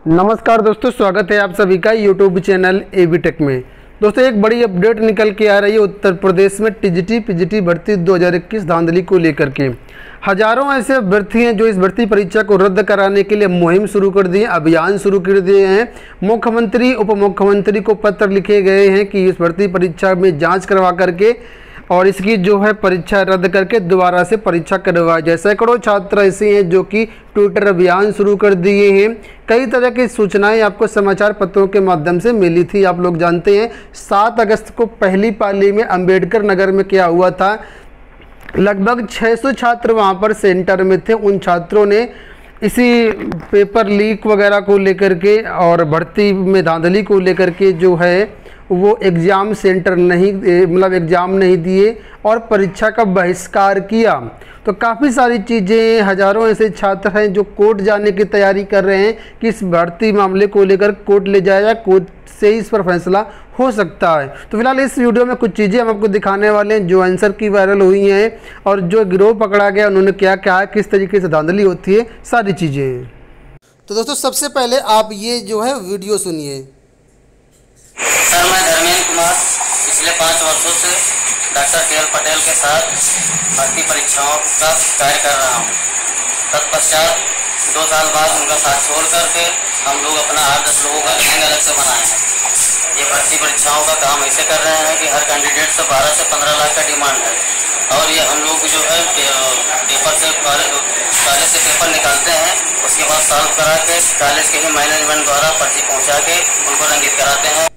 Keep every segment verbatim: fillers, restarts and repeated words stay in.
नमस्कार दोस्तों, स्वागत है आप सभी का यूट्यूब चैनल एबी टेक में। दोस्तों, एक बड़ी अपडेट निकल के आ रही है उत्तर प्रदेश में टीजीटी पीजीटी भर्ती दो हज़ार इक्कीस धांधली को लेकर के। हजारों ऐसे अभ्यर्थी हैं जो इस भर्ती परीक्षा को रद्द कराने के लिए मुहिम शुरू कर दी है, अभियान शुरू कर दिए हैं। मुख्यमंत्री उप मुख्यमंत्री को पत्र लिखे गए हैं कि इस भर्ती परीक्षा में जाँच करवा करके और इसकी जो है परीक्षा रद्द करके दोबारा से परीक्षा करवाई जाए। सैकड़ों छात्र ऐसे हैं जो कि ट्विटर अभियान शुरू कर दिए हैं। कई तरह की सूचनाएं आपको समाचार पत्रों के माध्यम से मिली थी। आप लोग जानते हैं सात अगस्त को पहली पाली में अंबेडकर नगर में क्या हुआ था, लगभग छह सौ छात्र वहां पर सेंटर में थे। उन छात्रों ने इसी पेपर लीक वगैरह को लेकर के और भर्ती में धांधली को लेकर के जो है वो एग्ज़ाम सेंटर नहीं मतलब एग्ज़ाम नहीं दिए और परीक्षा का बहिष्कार किया। तो काफ़ी सारी चीज़ें, हज़ारों ऐसे छात्र हैं जो कोर्ट जाने की तैयारी कर रहे हैं कि इस भर्ती मामले को लेकर कोर्ट ले जाया जाए, कोर्ट से इस पर फैसला हो सकता है। तो फिलहाल इस वीडियो में कुछ चीज़ें हम आपको दिखाने वाले हैं जो आंसर की वायरल हुई हैं और जो गिरोह पकड़ा गया उन्होंने क्या क्या, किस तरीके से धांधली होती है, सारी चीज़ें। तो दोस्तों, सबसे पहले आप ये जो है वीडियो सुनिए। सर, मैं धर्मेंद्र कुमार पिछले पाँच वर्षों से डॉक्टर के एल पटेल के साथ भर्ती परीक्षाओं का कार्य कर रहा हूँ। तत्पश्चात दो साल बाद उनका साथ छोड़ करके हम लोग अपना आठ दस लोगों का गैंग अलग से बनाए हैं। ये भर्ती परीक्षाओं का काम ऐसे कर रहे हैं कि हर कैंडिडेट से बारह से पंद्रह लाख का डिमांड है और ये हम लोग जो है पेपर से कॉलेज से पेपर निकालते हैं, उसके बाद सॉल्व करा के कॉलेज के ही मैनेजमेंट द्वारा पर्ची पहुँचा के उनको रंगित कराते हैं।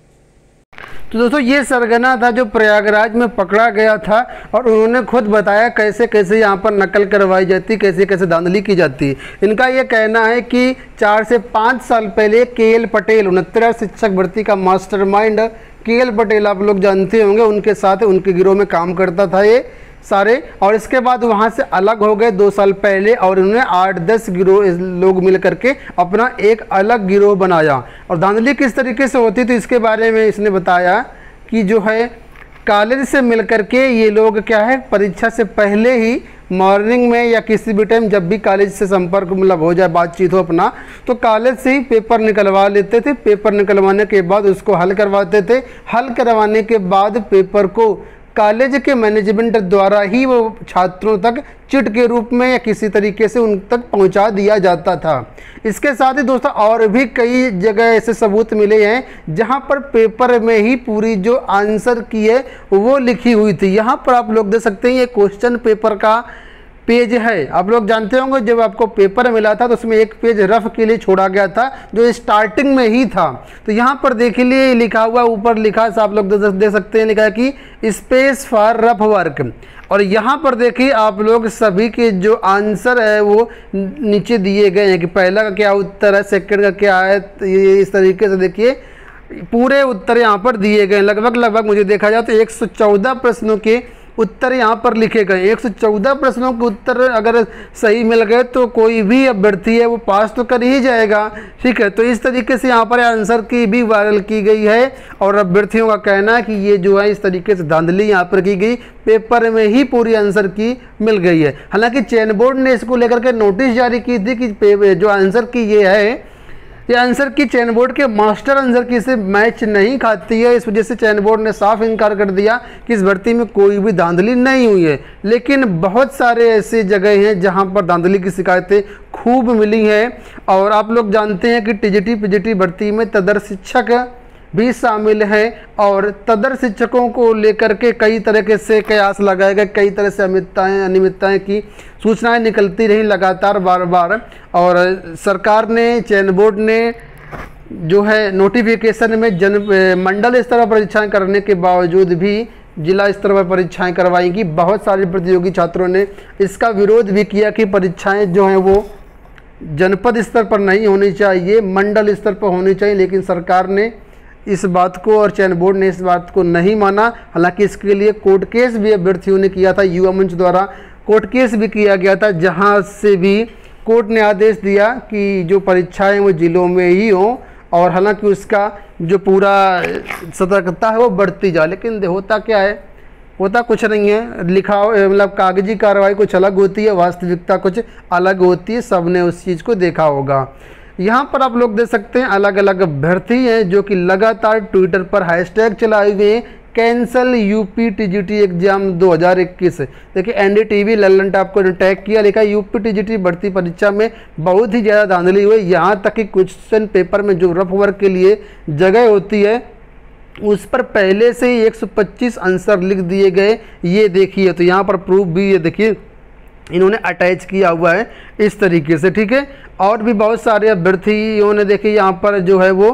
तो दोस्तों, ये सरगना था जो प्रयागराज में पकड़ा गया था और उन्होंने खुद बताया कैसे कैसे यहाँ पर नकल करवाई जाती, कैसे कैसे धांधली की जाती। इनका ये कहना है कि चार से पाँच साल पहले के एल पटेल, उनहत्तर शिक्षक भर्ती का मास्टरमाइंड के एल पटेल आप लोग जानते होंगे, उनके साथ उनके गिरोह में काम करता था ये सारे। और इसके बाद वहाँ से अलग हो गए दो साल पहले और उन्होंने आठ दस गिरोह लोग मिल करके अपना एक अलग गिरोह बनाया। और धांधली किस तरीके से होती तो इसके बारे में इसने बताया कि जो है कॉलेज से मिल करके ये लोग क्या है परीक्षा से पहले ही मॉर्निंग में या किसी भी टाइम जब भी कॉलेज से संपर्क मतलब हो जाए, बातचीत हो अपना, तो कॉलेज से ही पेपर निकलवा लेते थे। पेपर निकलवाने के बाद उसको हल करवाते थे। हल करवाने के बाद पेपर को कॉलेज के मैनेजमेंट द्वारा ही वो छात्रों तक चिट के रूप में या किसी तरीके से उन तक पहुंचा दिया जाता था। इसके साथ ही दोस्तों और भी कई जगह ऐसे सबूत मिले हैं जहां पर पेपर में ही पूरी जो आंसर की है वो लिखी हुई थी। यहां पर आप लोग देख सकते हैं ये क्वेश्चन पेपर का पेज है। आप लोग जानते होंगे जब आपको पेपर मिला था तो उसमें एक पेज रफ के लिए छोड़ा गया था जो स्टार्टिंग में ही था। तो यहाँ पर देख लिए लिखा हुआ, ऊपर लिखा है, आप लोग देख सकते हैं, लिखा है कि स्पेस फॉर रफ वर्क। और यहाँ पर देखिए आप लोग सभी के जो आंसर है वो नीचे दिए गए हैं कि पहला का क्या उत्तर है, सेकंड का क्या है। ये इस तरीके से देखिए पूरे उत्तर यहाँ पर दिए गए। लगभग लगभग मुझे देखा जाए तो एक सौ चौदह प्रश्नों के उत्तर यहाँ पर लिखे गए। एक सौ चौदह प्रश्नों के उत्तर अगर सही मिल गए तो कोई भी अभ्यर्थी है वो पास तो कर ही जाएगा। ठीक है, तो इस तरीके से यहाँ पर आंसर की भी वायरल की गई है और अभ्यर्थियों का कहना है कि ये जो है इस तरीके से धांधली यहाँ पर की गई, पेपर में ही पूरी आंसर की मिल गई है। हालांकि चयन बोर्ड ने इसको लेकर के नोटिस जारी की थी कि जो आंसर की ये है ये आंसर की चयन बोर्ड के मास्टर आंसर की से मैच नहीं खाती है। इस वजह से चयन बोर्ड ने साफ इनकार कर दिया कि इस भर्ती में कोई भी धांधली नहीं हुई है। लेकिन बहुत सारे ऐसे जगह हैं जहां पर धांधली की शिकायतें खूब मिली हैं। और आप लोग जानते हैं कि टीजीटी पीजीटी भर्ती में तदर शिक्षक भी शामिल हैं और तदर शिक्षकों को लेकर के कई तरह से कयास लगाए गए, कई तरह से अनियमितताएं अनियमितताएं की सूचनाएं निकलती रही लगातार बार बार। और सरकार ने, चयन बोर्ड ने जो है नोटिफिकेशन में जन मंडल स्तर पर परीक्षाएं करने के बावजूद भी जिला स्तर पर परीक्षाएं करवाई गई। बहुत सारे प्रतियोगी छात्रों ने इसका विरोध भी किया कि परीक्षाएं जो हैं वो जनपद स्तर पर नहीं होनी चाहिए, मंडल स्तर पर होनी चाहिए। लेकिन सरकार ने इस बात को और चयन बोर्ड ने इस बात को नहीं माना। हालांकि इसके लिए कोर्ट केस भी अभ्यर्थियों ने किया था, युवा मंच द्वारा कोर्ट केस भी किया गया था, जहां से भी कोर्ट ने आदेश दिया कि जो परीक्षाएं वो जिलों में ही हों और हालांकि उसका जो पूरा सतर्कता है वो बढ़ती जाए। लेकिन होता क्या है, होता कुछ नहीं है। लिखा मतलब कागजी कार्रवाई कुछ अलग होती है, वास्तविकता कुछ अलग होती है। सबने उस चीज़ को देखा होगा। यहाँ पर आप लोग देख सकते हैं अलग अलग अभ्यर्थी हैं जो कि लगातार ट्विटर पर हैशटैग चलाए हुए हैं, कैंसल यूपी टीजीटी एग्जाम दो हज़ार इक्कीस। देखिए एनडीटीवी लल्लन टॉप को टैग किया, लिखा यूपी टीजीटी भर्ती परीक्षा में बहुत ही ज़्यादा धांधली हुई, यहाँ तक कि क्वेश्चन पेपर में जो रफ वर्क के लिए जगह होती है उस पर पहले से ही एक सौ पच्चीस आंसर लिख दिए गए। ये देखिए, तो यहाँ पर प्रूफ भी ये देखिए इन्होंने अटैच किया हुआ है इस तरीके से, ठीक है। और भी बहुत सारे अभ्यर्थियों ने देखिए यहाँ पर जो है वो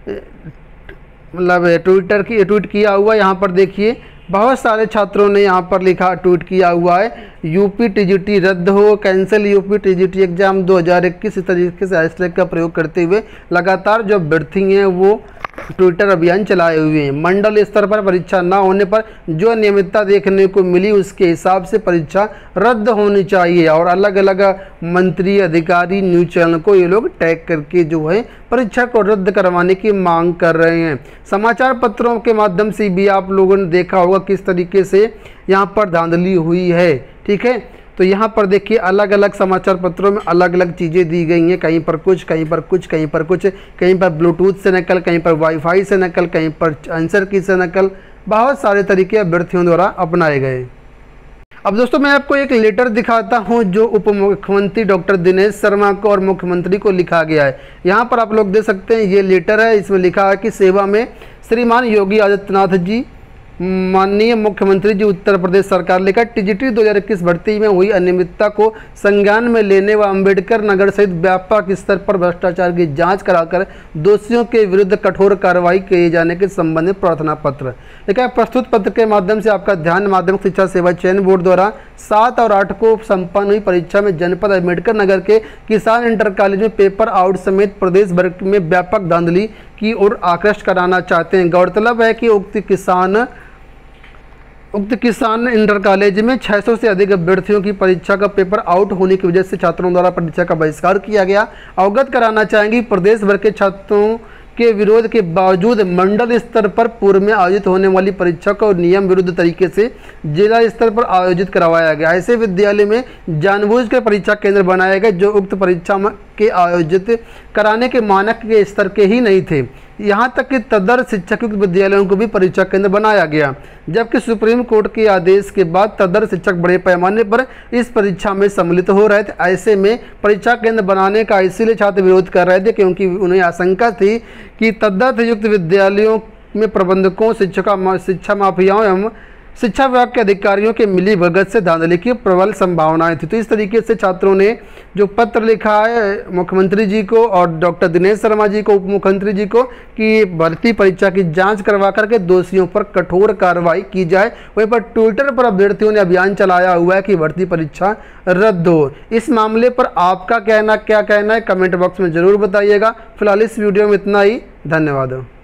मतलब ट्विटर की ट्वीट किया हुआ, यहाँ पर देखिए बहुत सारे छात्रों ने यहाँ पर लिखा ट्वीट किया हुआ है, यूपी टीजीटी रद्द हो, कैंसिल यूपी टीजीटी एग्जाम दो हज़ार इक्कीस। इस तरीके से हैशटैग का प्रयोग करते हुए लगातार जो अभ्यर्थी हैं वो ट्विटर अभियान चलाए हुए हैं। मंडल स्तर पर परीक्षा न होने पर जो अनियमितता देखने को मिली उसके हिसाब से परीक्षा रद्द होनी चाहिए, और अलग अलग मंत्री अधिकारी न्यूज चैनल को ये लोग टैग करके जो है परीक्षा को रद्द करवाने की मांग कर रहे हैं। समाचार पत्रों के माध्यम से भी आप लोगों ने देखा होगा किस तरीके से यहाँ पर धांधली हुई है, ठीक है। तो यहाँ पर देखिए अलग अलग समाचार पत्रों में अलग अलग चीज़ें दी गई हैं, कहीं पर कुछ, कहीं पर कुछ, कहीं पर कुछ, कहीं पर ब्लूटूथ से नकल, कहीं पर वाईफाई से नकल, कहीं पर आंसर की से नकल, बहुत सारे तरीके अभ्यर्थियों द्वारा अपनाए गए। अब दोस्तों मैं आपको एक लेटर दिखाता हूं जो उप मुख्यमंत्री डॉक्टर दिनेश शर्मा को और मुख्यमंत्री को लिखा गया है। यहाँ पर आप लोग देख सकते हैं ये लेटर है, इसमें लिखा है कि सेवा में श्रीमान योगी आदित्यनाथ जी, माननीय मुख्यमंत्री जी, उत्तर प्रदेश सरकार लेकर टीजीटी दो हज़ार इक्कीस भर्ती में हुई अनियमितता को संज्ञान में लेने व अम्बेडकर नगर सहित व्यापक स्तर पर भ्रष्टाचार की जांच कराकर दोषियों के विरुद्ध कठोर कार्रवाई किए जाने के संबंध में प्रार्थना पत्र। लेकिन प्रस्तुत पत्र के माध्यम से आपका ध्यान माध्यमिक शिक्षा सेवा चयन बोर्ड द्वारा सात और आठ को संपन्न हुई परीक्षा में जनपद अम्बेडकर नगर के किसान इंटर कॉलेज में पेपर आउट समेत प्रदेश भर में व्यापक धांधली की ओर आकृष्ट कराना चाहते हैं। गौरतलब है कि उक्त किसान उक्त किसान इंटर कॉलेज में छह सौ से अधिक अभ्यर्थियों की परीक्षा का पेपर आउट होने की वजह से छात्रों द्वारा परीक्षा का बहिष्कार किया गया। अवगत कराना चाहेंगे प्रदेश भर के छात्रों के विरोध के बावजूद मंडल स्तर पर पूर्व में आयोजित होने वाली परीक्षा को नियम विरुद्ध तरीके से जिला स्तर पर आयोजित करवाया गया। ऐसे विद्यालय में जानबूझकर परीक्षा केंद्र बनाए गए जो उक्त परीक्षा के आयोजित कराने के मानक के स्तर के ही नहीं थे। यहाँ तक कि तदर शिक्षक युक्त विद्यालयों को भी परीक्षा केंद्र बनाया गया, जबकि सुप्रीम कोर्ट के आदेश के बाद तदर शिक्षक बड़े पैमाने पर इस परीक्षा में सम्मिलित हो रहे थे। ऐसे में परीक्षा केंद्र बनाने का इसीलिए छात्र विरोध कर रहे थे क्योंकि उन्हें आशंका थी कि तदर्थ युक्त विद्यालयों में प्रबंधकों, शिक्षका शिक्षा माफियाओं एवं शिक्षा विभाग के अधिकारियों के मिली भगत से धांधली की प्रबल संभावनाएं थी। तो इस तरीके से छात्रों ने जो पत्र लिखा है मुख्यमंत्री जी को और डॉक्टर दिनेश शर्मा जी को, उप मुख्यमंत्री जी को, कि भर्ती परीक्षा की जांच करवा करके दोषियों पर कठोर कार्रवाई की जाए। वहीं पर ट्विटर पर अभ्यर्थियों ने अभियान चलाया हुआ है कि भर्ती परीक्षा रद्द हो। इस मामले पर आपका कहना क्या कहना है कमेंट बॉक्स में ज़रूर बताइएगा। फिलहाल इस वीडियो में इतना ही, धन्यवाद।